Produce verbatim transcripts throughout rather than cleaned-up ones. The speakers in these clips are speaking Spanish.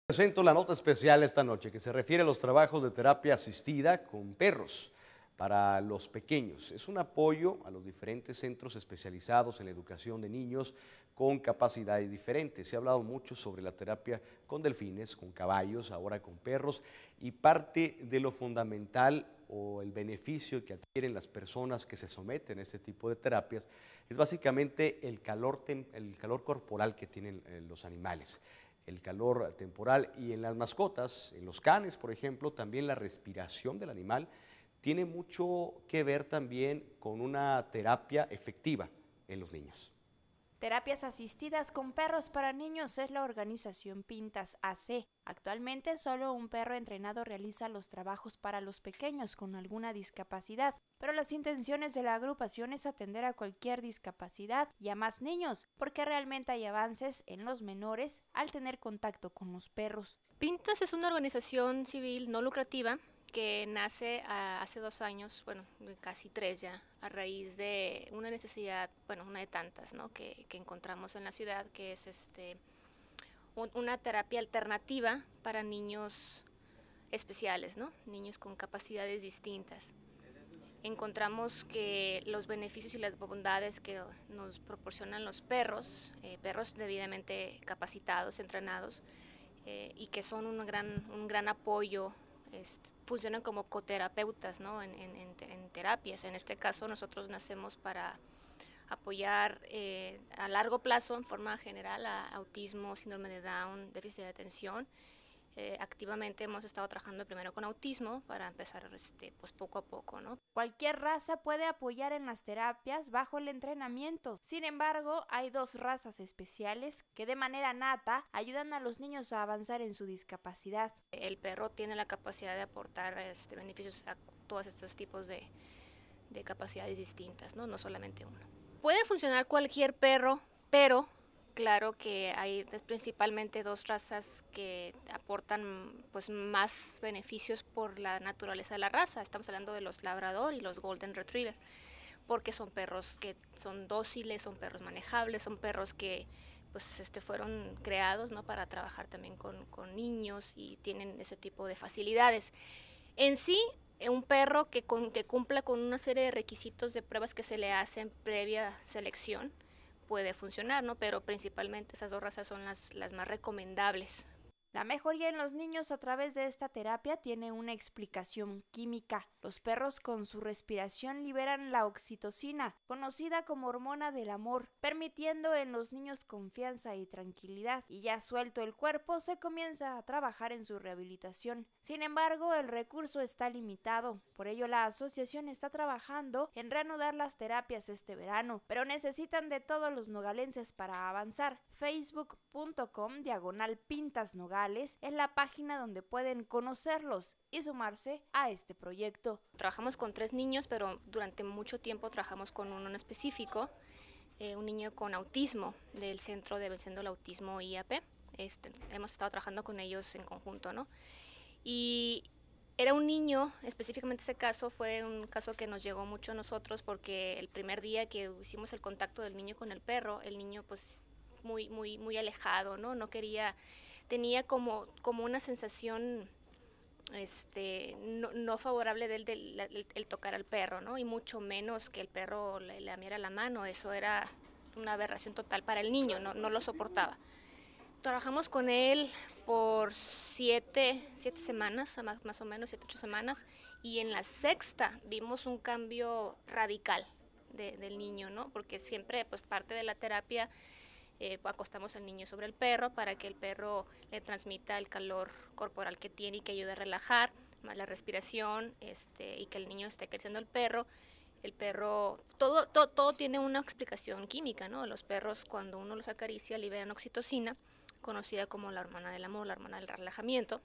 Presento la nota especial esta noche que se refiere a los trabajos de terapia asistida con perros para los pequeños. Es un apoyo a los diferentes centros especializados en la educación de niños con capacidades diferentes. Se ha hablado mucho sobre la terapia con delfines, con caballos, ahora con perros, y parte de lo fundamental o el beneficio que adquieren las personas que se someten a este tipo de terapias es básicamente el calor, el calor corporal que tienen los animales, el calor temporal, y en las mascotas, en los canes, por ejemplo, también la respiración del animal tiene mucho que ver también con una terapia efectiva en los niños. Terapias asistidas con perros para niños es la organización Pintas A C. Actualmente solo un perro entrenado realiza los trabajos para los pequeños con alguna discapacidad, pero las intenciones de la agrupación es atender a cualquier discapacidad y a más niños, porque realmente hay avances en los menores al tener contacto con los perros. Pintas es una organización civil no lucrativa que nace a, hace dos años, bueno, casi tres ya, a raíz de una necesidad, bueno, una de tantas, ¿no?, que, que encontramos en la ciudad, que es este un, una terapia alternativa para niños especiales, ¿no?, niños con capacidades distintas. Encontramos que los beneficios y las bondades que nos proporcionan los perros, eh, perros debidamente capacitados, entrenados, eh, y que son un gran, un gran apoyo. Este, funcionan como coterapeutas, ¿no?, en, en, en terapias. En este caso nosotros nacemos para apoyar eh, a largo plazo, en forma general, a autismo, síndrome de Down, déficit de atención. Eh, activamente hemos estado trabajando primero con autismo para empezar este, pues poco a poco, ¿no? Cualquier raza puede apoyar en las terapias bajo el entrenamiento. Sin embargo, hay dos razas especiales que de manera nata ayudan a los niños a avanzar en su discapacidad. El perro tiene la capacidad de aportar este, beneficios a todos estos tipos de, de capacidades distintas, ¿no? No solamente uno. Puede funcionar cualquier perro, pero claro que hay principalmente dos razas que aportan pues más beneficios por la naturaleza de la raza. Estamos hablando de los labrador y los golden retriever, porque son perros que son dóciles, son perros manejables, son perros que pues este fueron creados, ¿no?, para trabajar también con, con niños y tienen ese tipo de facilidades. En sí, un perro que, con, que cumpla con una serie de requisitos de pruebas que se le hacen previa selección puede funcionar, ¿no? Pero principalmente esas dos razas son las, las más recomendables. La mejoría en los niños a través de esta terapia tiene una explicación química. Los perros con su respiración liberan la oxitocina, conocida como hormona del amor, permitiendo en los niños confianza y tranquilidad, y ya suelto el cuerpo se comienza a trabajar en su rehabilitación. Sin embargo, el recurso está limitado, por ello la asociación está trabajando en reanudar las terapias este verano, pero necesitan de todos los nogalenses para avanzar. facebook punto com diagonal Pintas Nogales es la página donde pueden conocerlos y sumarse a este proyecto. Trabajamos con tres niños, pero durante mucho tiempo trabajamos con uno en específico, eh, un niño con autismo del Centro de Venciendo el Autismo I A P. Este, hemos estado trabajando con ellos en conjunto, ¿no? Y era un niño, específicamente ese caso fue un caso que nos llegó mucho a nosotros porque el primer día que hicimos el contacto del niño con el perro, el niño pues muy, muy, muy alejado, ¿no? No quería, tenía como, como una sensación este, no, no favorable de él, del el, el tocar al perro, ¿no? Y mucho menos que el perro le lamiera la mano. Eso era una aberración total para el niño, no, no lo soportaba. Trabajamos con él por siete, siete semanas, más, más o menos, siete, ocho semanas, y en la sexta vimos un cambio radical de, del niño, ¿no? Porque siempre, pues, parte de la terapia, eh, acostamos al niño sobre el perro para que el perro le transmita el calor corporal que tiene y que ayude a relajar, más la respiración, este, y que el niño esté acariciando al perro. El perro, todo, todo, todo tiene una explicación química, ¿no? Los perros, cuando uno los acaricia, liberan oxitocina, conocida como la hormona del amor, la hormona del relajamiento.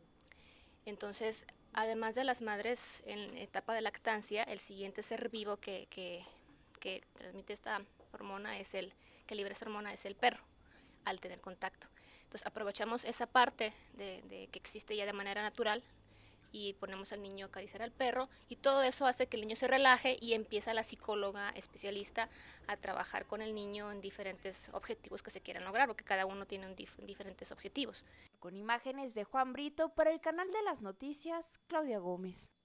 Entonces, además de las madres en etapa de lactancia, el siguiente ser vivo que, que, que transmite esta hormona es el, que libera esta hormona es el perro, al tener contacto. Entonces, aprovechamos esa parte de, de que existe ya de manera natural y ponemos al niño a acariciar al perro, y todo eso hace que el niño se relaje y empieza la psicóloga especialista a trabajar con el niño en diferentes objetivos que se quieran lograr, porque cada uno tiene un dif diferentes objetivos. Con imágenes de Juan Brito para el canal de las noticias, Claudia Gómez.